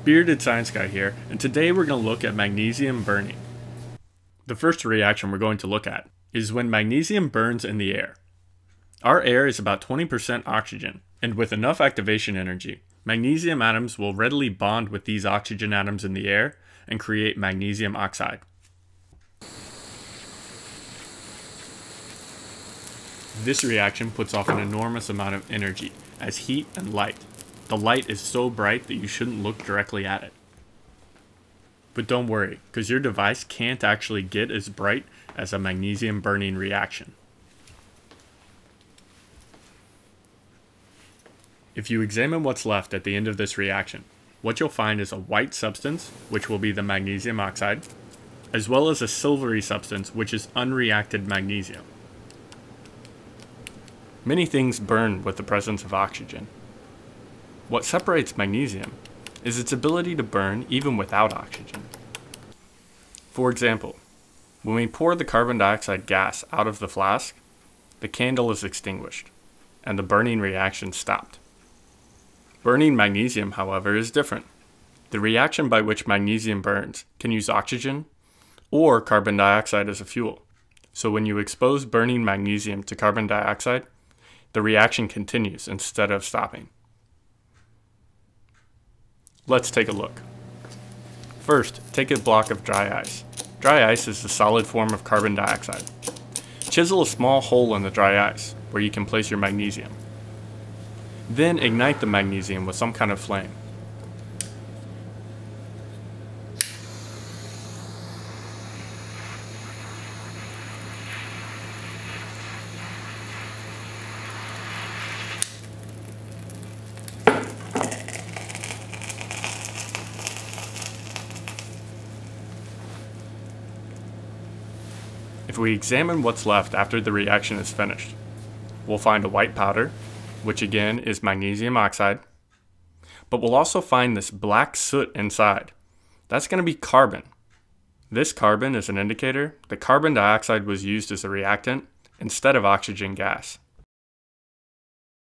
Bearded Science Guy here, and today we're going to look at magnesium burning. The first reaction we're going to look at is when magnesium burns in the air. Our air is about 20% oxygen, and with enough activation energy, magnesium atoms will readily bond with these oxygen atoms in the air and create magnesium oxide. This reaction puts off an enormous amount of energy as heat and light. The light is so bright that you shouldn't look directly at it. But don't worry, because your device can't actually get as bright as a magnesium burning reaction. If you examine what's left at the end of this reaction, what you'll find is a white substance, which will be the magnesium oxide, as well as a silvery substance, which is unreacted magnesium. Many things burn with the presence of oxygen. What separates magnesium is its ability to burn even without oxygen. For example, when we pour the carbon dioxide gas out of the flask, the candle is extinguished, and the burning reaction stopped. Burning magnesium, however, is different. The reaction by which magnesium burns can use oxygen or carbon dioxide as a fuel. So when you expose burning magnesium to carbon dioxide, the reaction continues instead of stopping. Let's take a look. First, take a block of dry ice. Dry ice is the solid form of carbon dioxide. Chisel a small hole in the dry ice where you can place your magnesium. Then ignite the magnesium with some kind of flame. If we examine what's left after the reaction is finished, we'll find a white powder, which again is magnesium oxide, but we'll also find this black soot inside. That's going to be carbon. This carbon is an indicator that carbon dioxide was used as a reactant instead of oxygen gas.